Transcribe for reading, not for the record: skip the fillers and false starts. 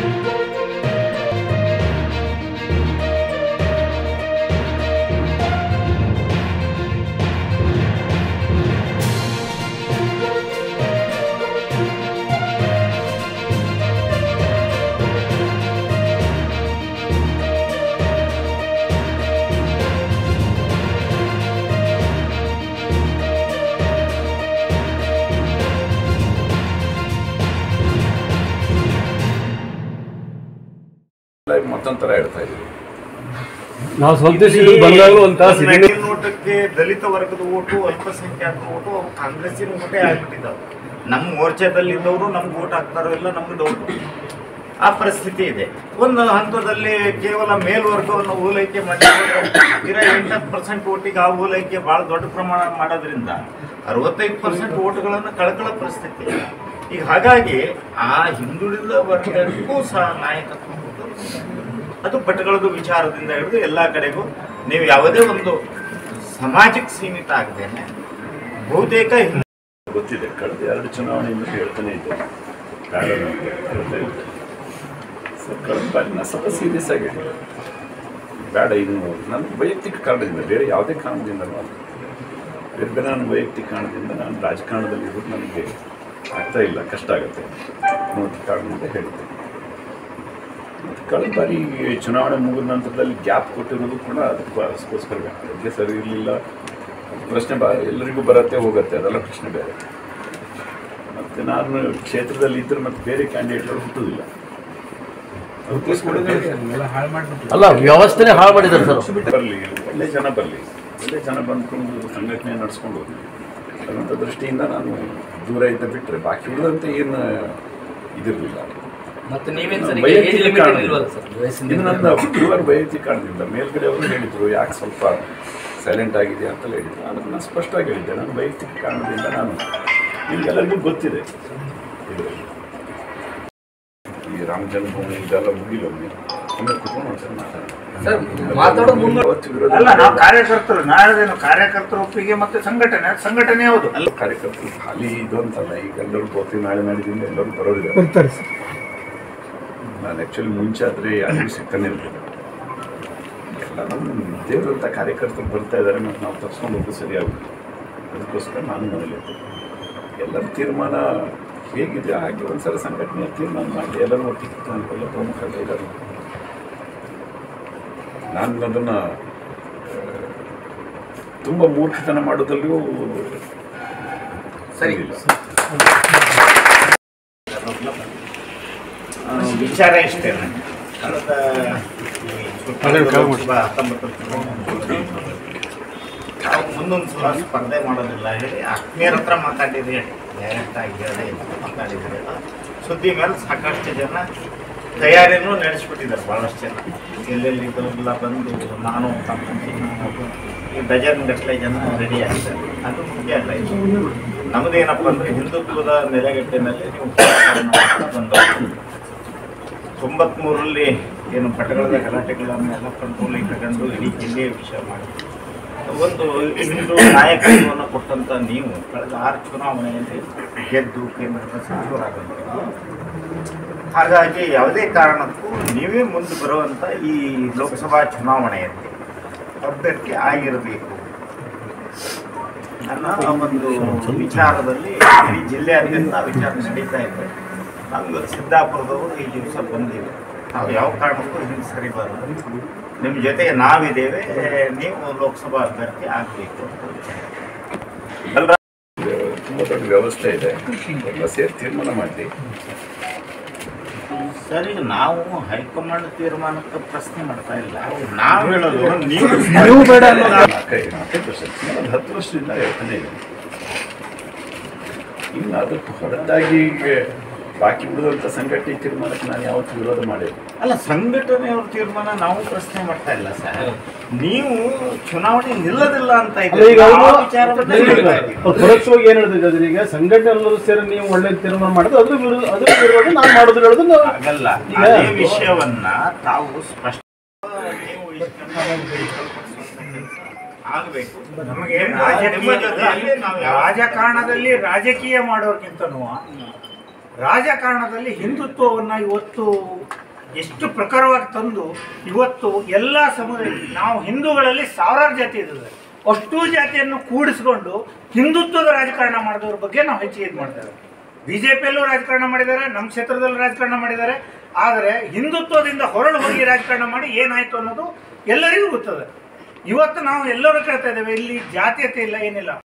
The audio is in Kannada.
ಮತ್ತೊಂಥರ ಹೇಳ್ತಾ ಇದ್ದೀವಿ ನಾವು ಸ್ವದೇಶಿ ಬಂದಾಗಲೂ ಅಂತ ಓಟಕ್ಕೆ ದಲಿತ ವರ್ಗದ ಓಟು ಅಲ್ಪಸಂಖ್ಯಾತರ ಓಟು ಅವು ಕಾಂಗ್ರೆಸ್ಸಿನ ಓಟೇ ಆಗಿಬಿಟ್ಟಿದ್ದಾವೆ. ನಮ್ಮ ಮೋರ್ಚಾದಲ್ಲಿದ್ದವರು ನಮ್ಗೆ ಓಟ್ ಹಾಕ್ತಾರೋ ಇಲ್ಲ ನಮ್ಗೆ ಡೌಟ್. ಆ ಪರಿಸ್ಥಿತಿ ಇದೆ. ಒಂದು ಹಂತದಲ್ಲಿ ಕೇವಲ ಮೇಲ್ವರ್ಗವನ್ನು ಓಲೈಕೆ ಮಾಡಿದ್ರೆ 20% ಓಟಿಗೆ ಆ ಓಲೈಕೆ ಭಾಳ ದೊಡ್ಡ ಪ್ರಮಾಣ ಮಾಡೋದ್ರಿಂದ 65% ಓಟುಗಳನ್ನು ಕಳ್ಕೊಳ್ಳೋ ಪರಿಸ್ಥಿತಿ. ಈಗ ಹಾಗಾಗಿ ಆ ಹಿಂದುಳಿದ ವರ್ಗಕ್ಕೂ ಸಹ ನಾಯಕತ್ವ ಅದು ಭಟ್ಗಳದ್ದು ವಿಚಾರದಿಂದ ಹಿಡಿದು ಎಲ್ಲ ಕಡೆಗೂ ನೀವು ಯಾವುದೇ ಒಂದು ಸಮಾಜಕ್ಕೆ ಸೀಮಿತ ಆಗದೇನೆ ಬಹುತೇಕ ಗೊತ್ತಿದೆ. ಕಳೆದ 2 ಚುನಾವಣೆಯಿಂದ ಹೇಳ್ತಾನೆ ಇದ್ದೆ ಕಳೆದ ಬಾರಿ ನಾನು ಸ್ವಲ್ಪ ಸೀರಿಯಸ್ ಆಗಿ ಬೇಡ ಇನ್ನು ನನ್ನ ವೈಯಕ್ತಿಕ ಕಾರಣದಿಂದ, ಬೇರೆ ಯಾವುದೇ ಕಾರಣದಿಂದ ಬೇರೆ ನನ್ನ ವೈಯಕ್ತಿಕ ಕಾರಣದಿಂದ ನಾನು ರಾಜಕಾರಣದಲ್ಲಿ ಇರೋದು ನನಗೆ ಆಗ್ತಾ ಇಲ್ಲ, ಕಷ್ಟ ಆಗುತ್ತೆ ಅನ್ನೋ ಕಾರಣದಿಂದ ಹೇಳಿದ್ದೆ. ಮತ್ತು ಕಳೆದ ಬಾರಿ ಚುನಾವಣೆ ಮುಗಿದ ನಂತರದಲ್ಲಿ ಗ್ಯಾಪ್ ಕೊಟ್ಟಿರೋದು ಕೂಡ ಅದಕ್ಕೋಸ್ಕರ ಅದಕ್ಕೆ ಸರಿ ಇರಲಿಲ್ಲ. ಪ್ರಶ್ನೆ ಎಲ್ಲರಿಗೂ ಬರುತ್ತೆ ಹೋಗುತ್ತೆ, ಅದೆಲ್ಲ ಪ್ರಶ್ನೆ ಬೇರೆ. ಮತ್ತು ನಾನು ಕ್ಷೇತ್ರದಲ್ಲಿ ಇದ್ದರೆ ಮತ್ತು ಬೇರೆ ಕ್ಯಾಂಡಿಡೇಟ್ಗಳು ಹುಟ್ಟುವುದಿಲ್ಲ. ಅಲ್ಲ ವ್ಯವಸ್ಥೆನೇ ಹಾಳು ಮಾಡಿದ್ದಾರೆ ಸರ್. ಬರಲಿ, ಒಳ್ಳೆ ಜನ ಬರಲಿ, ಒಳ್ಳೆ ಜನ ಬಂದ್ಕೊಂಡು ಸಂಘಟನೆ ನಡೆಸ್ಕೊಂಡು ಹೋಗಿ ಅನ್ನೋಂಥ ದೃಷ್ಟಿಯಿಂದ ನಾನು ದೂರ ಇದ್ದ ಬಿಟ್ಟರೆ ಬಾಕಿ ಉಳಿದಂತೆ ಏನು ಇದಿರಲಿಲ್ಲ. ವೈಯಕ್ತಿಕ ಕಾರಣದಿಂದ ಇದು ನನ್ನ ಪ್ಯೂರ್ ವೈಯಕ್ತಿಕ ಕಾರಣದಿಂದ ಮೇಲ್ಗಡೆ ಅವರು ಹೇಳಿದರು ಯಾಕೆ ಸ್ವಲ್ಪ ಸೈಲೆಂಟ್ ಆಗಿದೆ ಅಂತಲೇ ಹೇಳಿದ್ರು. ಅದನ್ನು ನಾನು ಸ್ಪಷ್ಟವಾಗಿ ಹೇಳಿದ್ದೆ, ನಾನು ವೈಯಕ್ತಿಕ ಕಾರಣದಿಂದ ನಾನು ನಿಮಗೆಲ್ಲರಿಗೂ ಗೊತ್ತಿದೆ ಇದರಲ್ಲಿ ಈ ರಾಮ ಜನ್ಮಭೂಮಿ ಇದೆಲ್ಲ ಮುಗಿಲೊಮ್ಮೆ ಆಮೇಲೆ ಕುತ್ಕೊಂಡು ಒಂದ್ಸಲ ಅಲ್ಲ, ನಾವು ಕಾರ್ಯಕರ್ತರು ನಾಳೆದೇನು ಕಾರ್ಯಕರ್ತರ ಒಪ್ಪಿಗೆ ಮತ್ತೆ ಸಂಘಟನೆ ಯಾವುದು ಅಲ್ಲ. ಕಾರ್ಯಕರ್ತರು ಖಾಲಿ ಇದು ಅಂತಲ್ಲ, ಈಗ ಎಲ್ಲರೂ ಬರ್ತೀವಿ ನಾಳೆ ನಾಡಿದಿಂದ ಎಲ್ಲರೂ ಬರೋದಿದ್ದಾರೆ. ನಾನು ಆ್ಯಕ್ಚುಲಿ ಮುಂಚೆ ಆದರೆ ಯಾರಿಗೂ ಸಿಗ್ತಾನೆ ಇರಲಿಲ್ಲ. ಎಲ್ಲ ನಮ್ಮ ದೇವರಂಥ ಕಾರ್ಯಕರ್ತರು ಬರ್ತಾ ಇದ್ದಾರೆ ಮತ್ತು ನಾವು ತರ್ಸ್ಕೊಂಡು ಹೋಗೋದು ಸರಿಯಾಗುತ್ತೆ. ಅದಕ್ಕೋಸ್ಕರ ನಾನು ಮನೇಲಿದ್ದೆ. ಎಲ್ಲರ ತೀರ್ಮಾನ ಹೇಗಿದೆ ಹಾಗೆ ಒಂದ್ಸಲ ಸಂಘಟನೆಯ ತೀರ್ಮಾನ ಮಾಡಿ ಎಲ್ಲರೂ ಒಟ್ಟಿಗೆ ಎಲ್ಲ ಪ್ರಮುಖ ಇದ್ದಾರೆ. ನಾನು ಅದನ್ನು ತುಂಬ ಮೂರ್ಖತನ ಮಾಡೋದಲ್ಲೂ ಸರಿ ಇಲ್ಲ. ವಿಚಾರ ಇಷ್ಟೇ, ಕಳೆದ 19 ನಾವು ಮುಂದೊಂದು ಸಲ ಸ್ಪರ್ಧೆ ಮಾಡೋದಿಲ್ಲ ಹೇಳಿ ಆತ್ಮೀಯರ ಹತ್ರ ಮಾತಾಡಿದ್ರಿ, ಡೈರೆಕ್ಟ್ ಆಗಿ ಹೇಳಿ ಮಾತಾಡಿದ್ರಿ. ಸುದ್ದಿ ಮೇಲೆ ಸಾಕಷ್ಟು ಜನ ತಯಾರಿನೂ ನಡೆಸ್ಬಿಟ್ಟಿದ್ದಾರೆ. ಭಾಳಷ್ಟು ಜನ ಎಲ್ಲೆಲ್ಲಿ ಇದೆಲ್ಲ ಬಂದು ನಾನು ಈ ಡಜನ್ ಗಟ್ಟಲೆ ಜನ ರೆಡಿ ಆಗ್ತಾರೆ. ಅದು ಮುಖ್ಯ ಅಲ್ಲ. ಇದು ನಮ್ಮದೇನಪ್ಪ ಅಂದರೆ ಹಿಂದುತ್ವದ ನೆಲೆಗಟ್ಟಿನಲ್ಲಿ ನೀವು ಬಂದು 93ರಲ್ಲಿ ಏನು ಭಟ್ಗಳದ ಗಲಾಟೆಗಳನ್ನೆಲ್ಲ ಕಂಟ್ರೋಲಿಗೆ ತಗೊಂಡು ಇಡೀ ಜಿಲ್ಲೆಯ ವಿಷಯ ಮಾಡಿ ಒಂದು ಹಿಂದೂ ನಾಯಕತ್ವವನ್ನು ಕೊಟ್ಟಂಥ ನೀವು ಕಳೆದ 6 ಚುನಾವಣೆಯಲ್ಲಿ ಗೆದ್ದು ಕೇಂದ್ರದ ಸಚಿವರಾಗಬೇಕು. ಹಾಗಾಗಿ ಯಾವುದೇ ಕಾರಣಕ್ಕೂ ನೀವೇ ಮುಂದೆ ಬರುವಂಥ ಈ ಲೋಕಸಭಾ ಚುನಾವಣೆಯಲ್ಲಿ ಅಭ್ಯರ್ಥಿ ಆಗಿರಬೇಕು ಅನ್ನೋ ಒಂದು ವಿಚಾರದಲ್ಲಿ ಇಡೀ ಜಿಲ್ಲೆಯಾದ್ಯಂತ ವಿಚಾರ ನಡೀತಾ ಇದೆ. ನಮ್ಗೆ ಸಿದ್ದಾಪುರದವರು ಈ ದಿವಸ ಬಂದಿವೆ. ನಾವು ಯಾವ ಕಾರಣಕ್ಕೂ ಹಿಂದೆ ಸರಿ ಬರೋದು, ನಿಮ್ಮ ಜೊತೆಗೆ ನಾವಿದ್ದೇವೆ, ನೀವು ಲೋಕಸಭಾ ಅಭ್ಯರ್ಥಿ ಆಗಬೇಕು ಅಂತ ತುಂಬ ದೊಡ್ಡ ವ್ಯವಸ್ಥೆ ಇದೆ. ಎಲ್ಲ ಸೇರಿ ತೀರ್ಮಾನ ಮಾಡಿ ಸರಿ. ನಾವು ಹೈಕಮಾಂಡ್ ತೀರ್ಮಾನಕ್ಕೆ ಪ್ರಶ್ನೆ ಮಾಡ್ತಾ ಇಲ್ಲ. ನಾವು ಹೇಳೋದು ನೀವು ಬೇಡ 10 ವರ್ಷದಿಂದ ಹೇಳ್ತಾನೆ ಇದೆ. ಇನ್ನು ಅದಕ್ಕೆ ಹೊರತಾಗಿ ಬಾಕಿ ಉಳಿದಂಥ ಸಂಘಟನೆ ತೀರ್ಮಾನಕ್ಕೆ ನಾನು ಯಾವತ್ತೂ ವಿರೋಧ ಮಾಡಿಲ್ಲ. ಅಲ್ಲ, ಸಂಘಟನೆಯವ್ರ ತೀರ್ಮಾನ ನಾವು ಪ್ರಶ್ನೆ ಮಾಡ್ತಾ ಇಲ್ಲ ಸರ್. ನೀವು ಚುನಾವಣೆ ನಿಲ್ಲದಿಲ್ಲ ಅಂತ ಪರೋಕ್ಷವಾಗಿ ಏನ್ ಹೇಳ್ತಿದ್ದಾರೆ, ಈಗ ಸಂಘಟನೆ ಎಲ್ಲರೂ ಸೇರಿ ನೀವು ಒಳ್ಳೆ ತೀರ್ಮಾನ ಮಾಡಿದ್ರೆ ಅದ್ರ ವಿರೋಧ ನಾನು ಮಾಡೋದು ಹೇಳೋದು ಆಗಲ್ಲ. ಅದೇ ವಿಷಯವನ್ನ ತಾವು ಸ್ಪಷ್ಟ ಆಗಬೇಕು. ನಮಗೆ ರಾಜಕಾರಣದಲ್ಲಿ ರಾಜಕೀಯ ಮಾಡೋರ್ಗಿಂತನೂ ರಾಜಕಾರಣದಲ್ಲಿ ಹಿಂದುತ್ವವನ್ನು ಇವತ್ತು ಎಷ್ಟು ಪ್ರಖರವಾಗಿ ತಂದು ಇವತ್ತು ಎಲ್ಲ ಸಮುದಾಯ, ನಾವು ಹಿಂದೂಗಳಲ್ಲಿ ಸಾವಿರಾರು ಜಾತಿ ಇದ್ದಾರೆ, ಅಷ್ಟೂ ಜಾತಿಯನ್ನು ಕೂಡಿಸ್ಕೊಂಡು ಹಿಂದುತ್ವದ ರಾಜಕಾರಣ ಮಾಡಿದವ್ರ ಬಗ್ಗೆ ನಾವು ಹೆಚ್ಚಿಗೆ ಇದು ಮಾಡ್ತೇವೆ. BJPಯಲ್ಲೂ ರಾಜಕಾರಣ ಮಾಡಿದ್ದಾರೆ, ನಮ್ಮ ಕ್ಷೇತ್ರದಲ್ಲೂ ರಾಜಕಾರಣ ಮಾಡಿದ್ದಾರೆ. ಆದರೆ ಹಿಂದುತ್ವದಿಂದ ಹೊರಳು ಹೋಗಿ ರಾಜಕಾರಣ ಮಾಡಿ ಏನಾಯಿತು ಅನ್ನೋದು ಎಲ್ಲರಿಗೂ ಗೊತ್ತದೆ. ಇವತ್ತು ನಾವು ಎಲ್ಲರೂ ಕೇಳ್ತಾ ಇದ್ದೇವೆ, ಇಲ್ಲಿ ಜಾತೀಯತೆ ಇಲ್ಲ, ಏನಿಲ್ಲ.